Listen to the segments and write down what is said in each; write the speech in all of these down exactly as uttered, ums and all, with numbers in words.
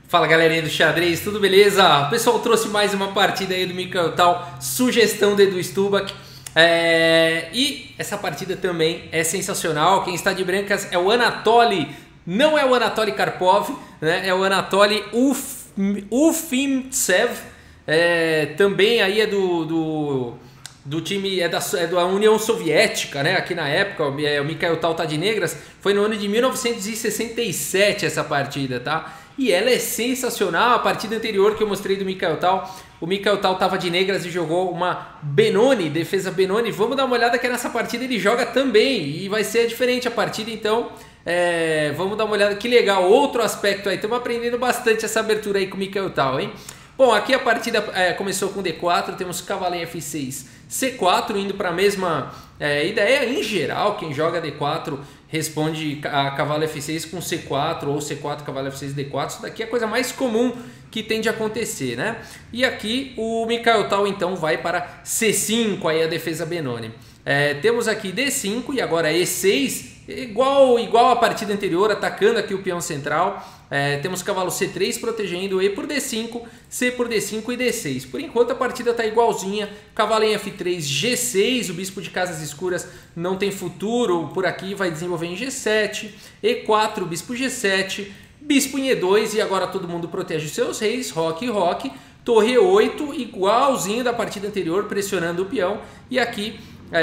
Fala galerinha do xadrez, tudo beleza? O pessoal trouxe mais uma partida aí do Mikhail Tal, sugestão do Edu Stubach. É... E essa partida também é sensacional. Quem está de brancas é o Anatoly, não é o Anatoly Karpov, né? É o Anatoly Uf... Ufimtsev, é... também aí é do, do, do time, é da, é da União Soviética, né? Aqui na época, o Mikhail Tal tá de negras, foi no ano de mil novecentos e sessenta e sete essa partida, tá? E ela é sensacional. A partida anterior que eu mostrei do Mikhail Tal, o Mikhail Tal estava de negras e jogou uma Benoni, defesa Benoni. Vamos dar uma olhada que nessa partida ele joga também e vai ser diferente a partida, então é, vamos dar uma olhada, que legal, outro aspecto aí. Estamos aprendendo bastante essa abertura aí com o Mikhail Tal, hein? Bom, aqui a partida é, começou com D quatro, temos cavalo em F seis, C quatro, indo para a mesma é, ideia. Em geral, quem joga D quatro responde a cavalo F seis com C quatro, ou C quatro, cavalo F seis, D quatro. Isso daqui é a coisa mais comum que tem de acontecer, né? E aqui o Mikhail Tal então vai para C cinco, aí a defesa Benoni. É, temos aqui D cinco e agora E seis, igual, igual a partida anterior, atacando aqui o peão central. É, temos cavalo C três protegendo, E por D cinco, C por D cinco e D seis. Por enquanto a partida está igualzinha. Cavalo em F três, G seis, o bispo de casas escuras não tem futuro por aqui, vai desenvolver em G sete. E quatro, bispo G sete, bispo em E dois e agora todo mundo protege os seus reis, roque e roque. Torre E oito, igualzinho da partida anterior, pressionando o peão. E aqui...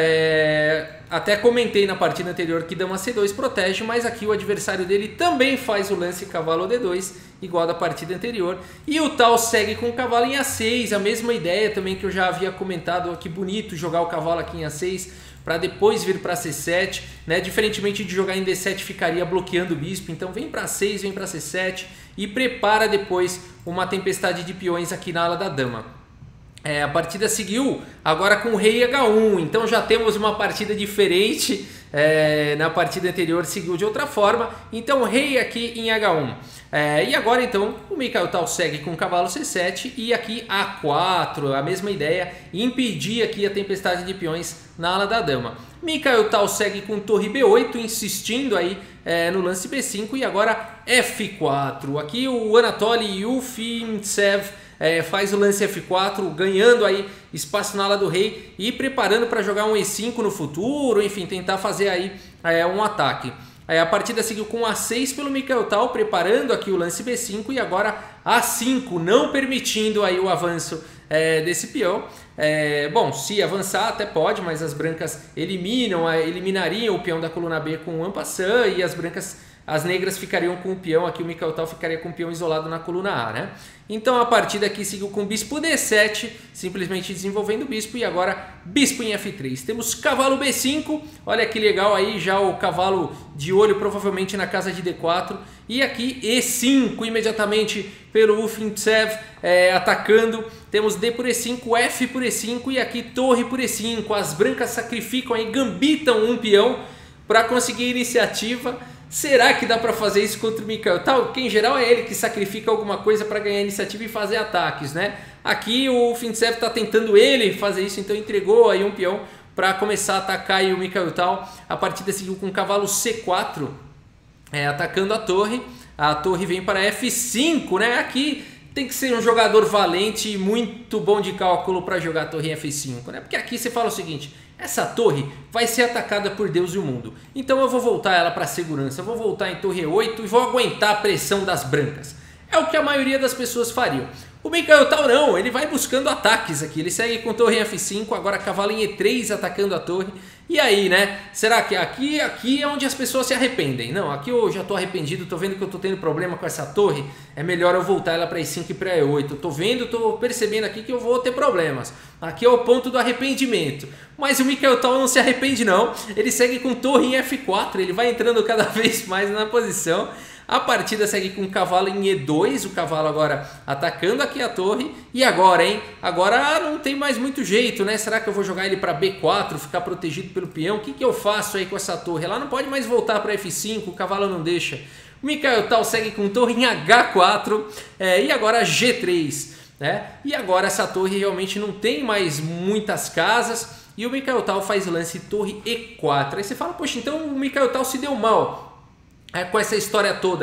É, até comentei na partida anterior que dama C dois protege, mas aqui o adversário dele também faz o lance cavalo D dois, igual da partida anterior. E o Tal segue com o cavalo em A seis, a mesma ideia também que eu já havia comentado. Que bonito jogar o cavalo aqui em A seis para depois vir para C sete, né? Diferentemente de jogar em D sete, ficaria bloqueando o bispo. Então vem para A seis, vem para C sete e prepara depois uma tempestade de peões aqui na ala da dama. É, a partida seguiu agora com o rei H um, então já temos uma partida diferente. É, na partida anterior seguiu de outra forma, então rei aqui em H um. É, e agora então o Mikhail Tal segue com o cavalo C sete e aqui A quatro, a mesma ideia, impedir aqui a tempestade de peões na ala da dama. Mikhail Tal segue com torre B oito, insistindo aí é, no lance B cinco e agora F quatro. Aqui o Anatoly Ufimtsev É, faz o lance F quatro, ganhando aí espaço na ala do rei e preparando para jogar um E cinco no futuro, enfim, tentar fazer aí é, um ataque. É, a partida seguiu com A seis pelo Mikhail Tal, preparando aqui o lance B cinco e agora A cinco, não permitindo aí o avanço é, desse peão. É, bom, se avançar até pode, mas as brancas eliminam, eliminariam o peão da coluna B com o en passant e as brancas... As negras ficariam com o peão, aqui o Mikhail Tal ficaria com o peão isolado na coluna A, né? Então a partida aqui seguiu com bispo D sete, simplesmente desenvolvendo o bispo, e agora bispo em F três. Temos cavalo B cinco, olha que legal aí, já o cavalo de olho provavelmente na casa de D quatro. E aqui E cinco, imediatamente pelo Ufimtsev é, atacando. Temos D por E cinco, F por E cinco e aqui torre por E cinco. As brancas sacrificam aí, gambitam um peão para conseguir iniciativa. Será que dá para fazer isso contra o Mikhail Tal? Porque em geral é ele que sacrifica alguma coisa para ganhar iniciativa e fazer ataques, né? Aqui o Ufimtsev está tentando ele fazer isso, então entregou aí um peão para começar a atacar aí o Mikhail Tal. A partida seguiu com o cavalo C quatro, é, atacando a torre. A torre vem para F cinco, né? Aqui tem que ser um jogador valente e muito bom de cálculo para jogar a torre em F cinco, né? Porque aqui você fala o seguinte: essa torre vai ser atacada por Deus e o mundo, então eu vou voltar ela para segurança, eu vou voltar em torre E oito e vou aguentar a pressão das brancas. É o que a maioria das pessoas fariam. O Mikhail Tal não, ele vai buscando ataques aqui, ele segue com torre em F cinco, agora cavalo em E três atacando a torre. E aí, né? Será que aqui, aqui é onde as pessoas se arrependem? Não, aqui eu já estou arrependido, estou vendo que eu estou tendo problema com essa torre, é melhor eu voltar ela para E cinco e para E oito. Estou vendo, estou percebendo aqui que eu vou ter problemas. Aqui é o ponto do arrependimento. Mas o Mikhail Tal não se arrepende não, ele segue com torre em F quatro, ele vai entrando cada vez mais na posição. A partida segue com o cavalo em E dois, o cavalo agora atacando aqui a torre. E agora, hein? Agora não tem mais muito jeito, né? Será que eu vou jogar ele para B quatro, ficar protegido pelo peão? O que, que eu faço aí com essa torre? Ela não pode mais voltar para F cinco, o cavalo não deixa. O Mikhail Tal segue com torre em H quatro é, e agora G três, né? E agora essa torre realmente não tem mais muitas casas. E o Mikhail Tal faz o lance torre E quatro. Aí você fala, poxa, então o Mikhail Tal se deu mal é, com essa história toda.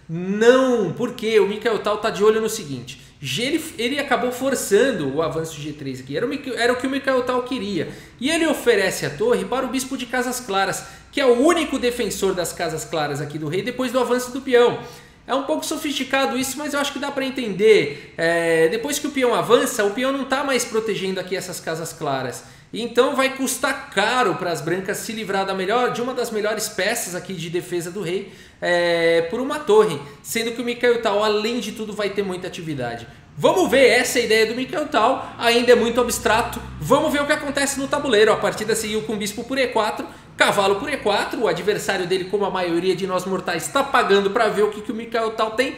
Não, porque o Mikhail Tal tá de olho no seguinte, ele, ele acabou forçando o avanço G três aqui, era o, era o que o Mikhail Tal queria, e ele oferece a torre para o bispo de Casas Claras, que é o único defensor das Casas Claras aqui do rei depois do avanço do peão. É um pouco sofisticado isso, mas eu acho que dá para entender. É, depois que o peão avança, o peão não está mais protegendo aqui essas Casas Claras. Então vai custar caro para as brancas se livrar da melhor, de uma das melhores peças aqui de defesa do rei é, por uma torre. Sendo que o Mikhail Tal, além de tudo, vai ter muita atividade. Vamos ver, essa é a ideia do Mikhail Tal, ainda é muito abstrato. Vamos ver o que acontece no tabuleiro. A partida seguiu com o bispo por E quatro, cavalo por E quatro. O adversário dele, como a maioria de nós mortais, está pagando para ver o que, que o Mikhail Tal tem.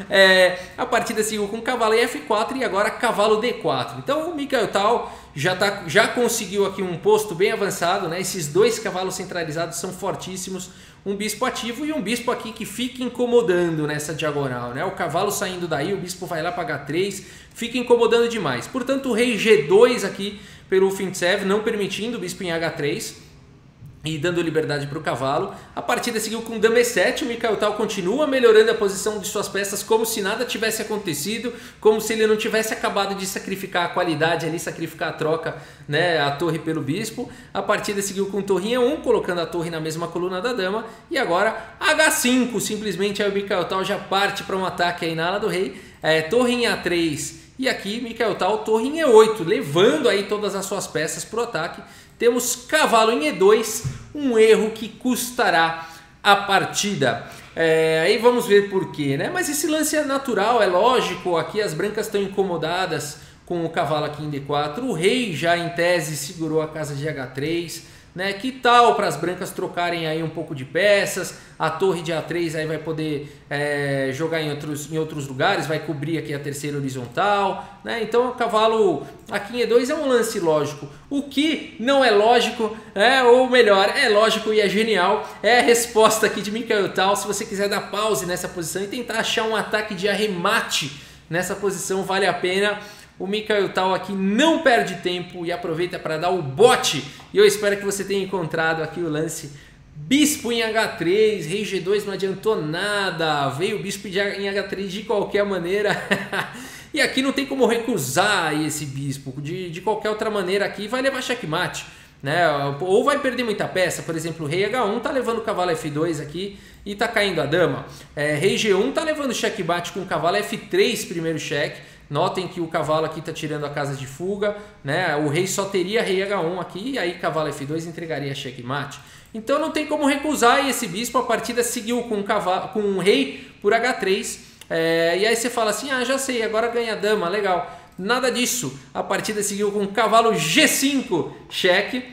É, a partida seguiu com cavalo em F quatro e agora cavalo D quatro. Então o Mikhail Tal já, tá, já conseguiu aqui um posto bem avançado, né? Esses dois cavalos centralizados são fortíssimos. Um bispo ativo e um bispo aqui que fica incomodando nessa diagonal, né? O cavalo saindo daí, o bispo vai lá para H três, fica incomodando demais. Portanto, o rei G dois aqui pelo Fintsev, não permitindo o bispo em H três e dando liberdade para o cavalo. A partida seguiu com dama E sete, o Mikhail Tal continua melhorando a posição de suas peças como se nada tivesse acontecido, como se ele não tivesse acabado de sacrificar a qualidade ali, sacrificar a troca, né, a torre pelo bispo. A partida seguiu com torrinha um, colocando a torre na mesma coluna da dama, e agora H cinco, simplesmente aí o Mikhail Tal já parte para um ataque aí na ala do rei, é, torre em A três, e aqui Mikhail Tal torre em E oito, levando aí todas as suas peças para o ataque. Temos cavalo em E dois, um erro que custará a partida. É, aí vamos ver por quê, né? Mas esse lance é natural, é lógico. Aqui as brancas estão incomodadas com o cavalo aqui em D quatro. O rei já em tese segurou a casa de H três. Né? Que tal para as brancas trocarem aí um pouco de peças? A torre de A três aí vai poder é, jogar em outros, em outros lugares, vai cobrir aqui a terceira horizontal, né? Então o cavalo aqui em E dois é um lance lógico. O que não é lógico, é, ou melhor, é lógico e é genial, é a resposta aqui de Mikhail Tal. Se você quiser dar pause nessa posição e tentar achar um ataque de arremate nessa posição, vale a pena. O Mikhail Tal aqui não perde tempo e aproveita para dar o bote. E eu espero que você tenha encontrado aqui o lance. Bispo em H três, rei G dois não adiantou nada. Veio o bispo em H três de qualquer maneira. E aqui não tem como recusar esse bispo. De, de qualquer outra maneira aqui vai levar checkmate, né? Ou vai perder muita peça. Por exemplo, o rei H um tá levando o cavalo F dois aqui e tá caindo a dama. É, rei G um tá levando checkmate com o cavalo F três, primeiro cheque. Notem que o cavalo aqui está tirando a casa de fuga, né? O rei só teria rei H um aqui, e aí cavalo F dois entregaria checkmate. Então não tem como recusar, e esse bispo, a partida seguiu com o, cavalo, com o rei por H três. É, e aí você fala assim, ah, já sei, agora ganha a dama, legal. Nada disso, a partida seguiu com o cavalo G cinco, cheque.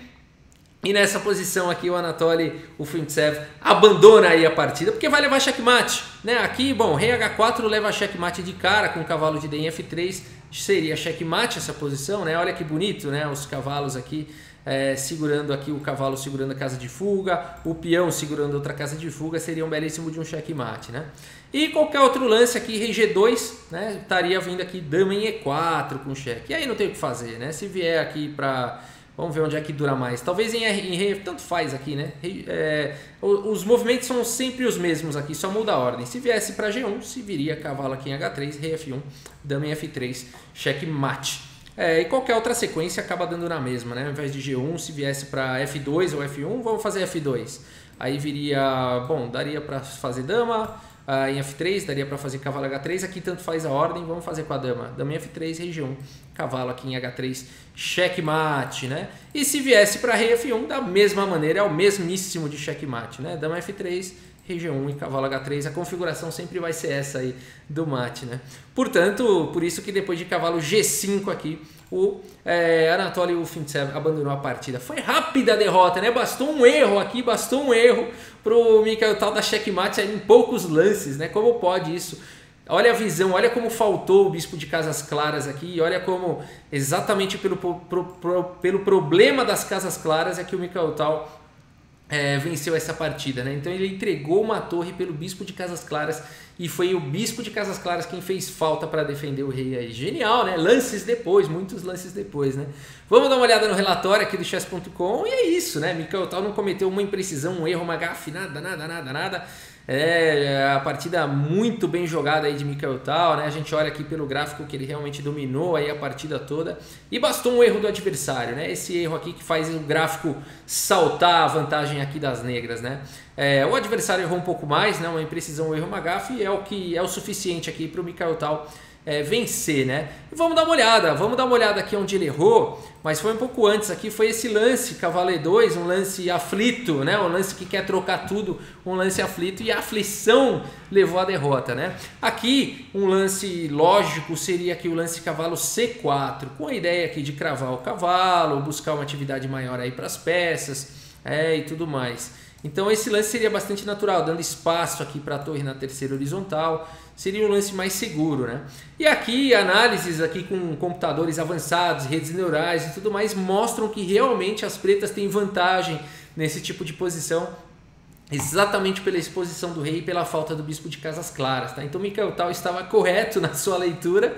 E nessa posição aqui o Anatoly, o Fintsev, abandona aí a partida, porque vai levar checkmate, né? Aqui, bom, rei H quatro leva checkmate de cara com o cavalo de D em F três, seria checkmate essa posição, né? Olha que bonito, né? Os cavalos aqui é, segurando aqui, o cavalo segurando a casa de fuga, o peão segurando outra casa de fuga, seria um belíssimo de um checkmate, né? E qualquer outro lance aqui, rei G dois, né? Estaria vindo aqui dama em E quatro com cheque, e aí não tem o que fazer, né? Se vier aqui para... Vamos ver onde é que dura mais. Talvez em, em rei, tanto faz aqui, né? É, os movimentos são sempre os mesmos aqui, só muda a ordem. Se viesse para G um, se viria cavalo aqui em H três, rei F um, dama em F três, checkmate. É, e qualquer outra sequência acaba dando na mesma, né? Ao invés de G um, se viesse para F dois ou F um, vamos fazer F dois. Aí viria, bom, daria para fazer dama... Uh, em F três, daria para fazer cavalo H três, aqui tanto faz a ordem, vamos fazer com a dama. Dama em F três, rei G um, cavalo aqui em H três, checkmate, né? E se viesse para rei F um, da mesma maneira, é o mesmíssimo de checkmate, né? Dama F três, rei G um e cavalo H três, a configuração sempre vai ser essa aí do mate, né? Portanto, por isso que depois de cavalo G cinco aqui, o é, Anatoly Fintsev abandonou a partida. Foi rápida a derrota, né? Bastou um erro aqui, bastou um erro pro Mikhail Tal dar checkmate em poucos lances, né? Como pode isso? Olha a visão, olha como faltou o bispo de Casas Claras aqui, olha como exatamente pelo, pro, pro, pelo problema das Casas Claras é que o Mikhail Tal É, venceu essa partida, né? Então ele entregou uma torre pelo bispo de Casas Claras e foi o bispo de Casas Claras quem fez falta para defender o rei aí. Genial, né? Lances depois, muitos lances depois, né? Vamos dar uma olhada no relatório aqui do chess ponto com e é isso, né? Mikhail Tal não cometeu uma imprecisão, um erro, uma gafe, nada, nada, nada, nada. É a partida muito bem jogada aí de Mikhail Tal, né? A gente olha aqui pelo gráfico que ele realmente dominou aí a partida toda e bastou um erro do adversário, né? Esse erro aqui que faz o gráfico saltar a vantagem aqui das negras, né? É, o adversário errou um pouco mais, né? Uma imprecisão, um erro, uma gafe, e é o que é o suficiente aqui para o Mikhail Tal É, vencer, né? E vamos dar uma olhada, vamos dar uma olhada aqui onde ele errou, mas foi um pouco antes aqui, foi esse lance, cavalo E dois, um lance aflito, né? Um lance que quer trocar tudo, um lance aflito, e a aflição levou à derrota, né? Aqui, um lance lógico seria aqui o lance cavalo C quatro, com a ideia aqui de cravar o cavalo, buscar uma atividade maior aí para as peças, é, e tudo mais. Então esse lance seria bastante natural, dando espaço aqui para a torre na terceira horizontal, seria um lance mais seguro, né? E aqui análises aqui com computadores avançados, redes neurais e tudo mais mostram que realmente as pretas têm vantagem nesse tipo de posição, exatamente pela exposição do rei e pela falta do bispo de casas claras, tá? Então Mikhail Tal estava correto na sua leitura.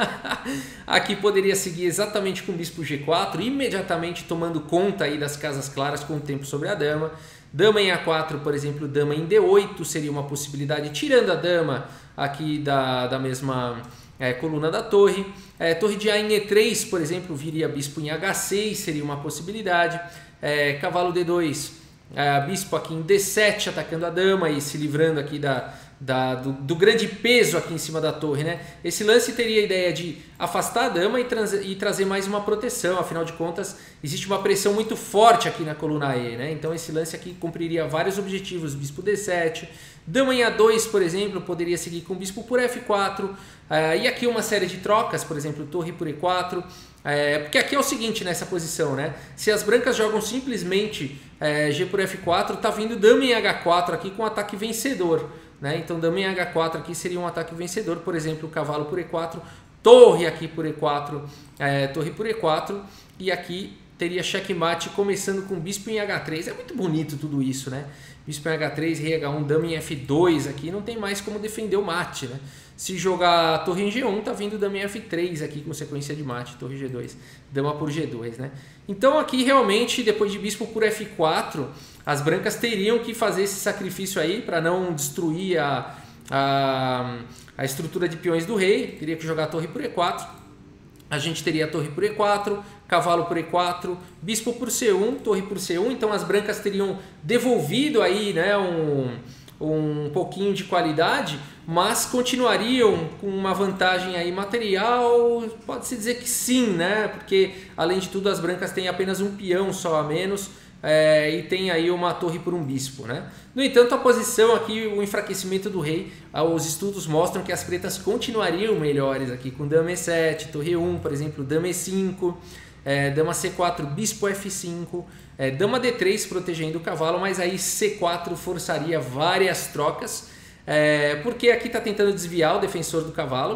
Aqui poderia seguir exatamente com o bispo G quatro, imediatamente tomando conta aí das casas claras com o tempo sobre a dama. Dama em A quatro, por exemplo, dama em D oito seria uma possibilidade, tirando a dama aqui da, da mesma é, coluna da torre. É, torre de A em E três, por exemplo, viria bispo em H seis, seria uma possibilidade. É, cavalo D dois, é, bispo aqui em D sete, atacando a dama e se livrando aqui da, da, do, do grande peso aqui em cima da torre, né? Esse lance teria a ideia de afastar a dama e, trans, e trazer mais uma proteção, afinal de contas existe uma pressão muito forte aqui na coluna E, né? Então esse lance aqui cumpriria vários objetivos, bispo D sete, dama em A dois, por exemplo, poderia seguir com bispo por F quatro, uh, e aqui uma série de trocas, por exemplo, torre por E quatro, é, porque aqui é o seguinte nessa posição, né? Se as brancas jogam simplesmente é, G por F quatro, tá vindo dama em H quatro aqui com ataque vencedor, né? Então dama em H quatro aqui seria um ataque vencedor, por exemplo, cavalo por E quatro, torre aqui por E quatro, é, torre por E quatro, e aqui teria checkmate começando com bispo em H três. É muito bonito tudo isso, né? Bispo em H três, rei H um, dama em F dois aqui, não tem mais como defender o mate, né? Se jogar torre em G um, tá vindo dama em F três aqui com sequência de mate, torre G dois, dama por G dois, né? Então aqui realmente, depois de bispo por F quatro, as brancas teriam que fazer esse sacrifício aí para não destruir a, a, a estrutura de peões do rei, teria que jogar torre por E quatro. A gente teria torre por E quatro, cavalo por E quatro, bispo por C um, torre por C um. Então as brancas teriam devolvido aí, né, um, um pouquinho de qualidade, mas continuariam com uma vantagem aí material. Pode-se dizer que sim, né? Porque além de tudo as brancas têm apenas um peão só a menos. É, e tem aí uma torre por um bispo, né? No entanto, a posição aqui, o enfraquecimento do rei, os estudos mostram que as pretas continuariam melhores aqui com dama E sete, torre E um, por exemplo, dama E cinco, é, dama C quatro, bispo F cinco, é, dama D três protegendo o cavalo, mas aí C quatro forçaria várias trocas, é, porque aqui está tentando desviar o defensor do cavalo,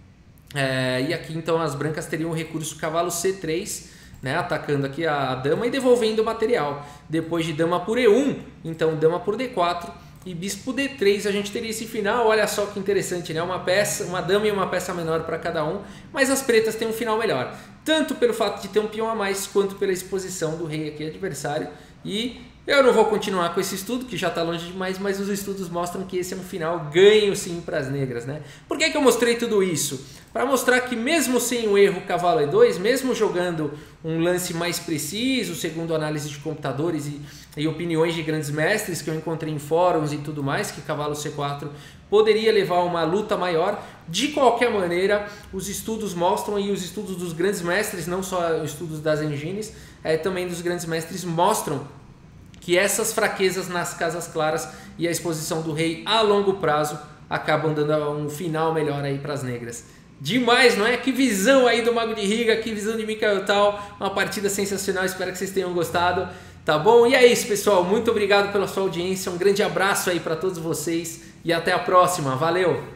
é, e aqui então as brancas teriam o recurso cavalo C três, né, atacando aqui a dama e devolvendo o material. Depois de dama por E um, então dama por D quatro e bispo D três, a gente teria esse final. Olha só que interessante, né? Uma peça, uma dama e uma peça menor para cada um, mas as pretas têm um final melhor, tanto pelo fato de ter um peão a mais, quanto pela exposição do rei aqui adversário. E eu não vou continuar com esse estudo, que já está longe demais, mas os estudos mostram que esse é um final ganho sim para as negras, né? Por que que eu mostrei tudo isso? Para mostrar que mesmo sem o erro cavalo E dois, mesmo jogando um lance mais preciso, segundo análise de computadores e, e opiniões de grandes mestres que eu encontrei em fóruns e tudo mais, que cavalo C quatro poderia levar a uma luta maior, de qualquer maneira, os estudos mostram, e os estudos dos grandes mestres, não só os estudos das engines, é, também dos grandes mestres, mostram que essas fraquezas nas casas claras e a exposição do rei a longo prazo acabam dando um final melhor aí para as negras. Demais, não é? Que visão aí do Mago de Riga, que visão de Mikhail Tal, uma partida sensacional, espero que vocês tenham gostado, tá bom? E é isso, pessoal, muito obrigado pela sua audiência, um grande abraço aí para todos vocês e até a próxima, valeu!